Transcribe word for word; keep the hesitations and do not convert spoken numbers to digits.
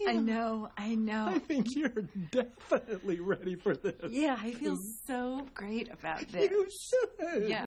I know, I know. I think you're definitely ready for this. Yeah, I feel so great about this. You should. Yeah.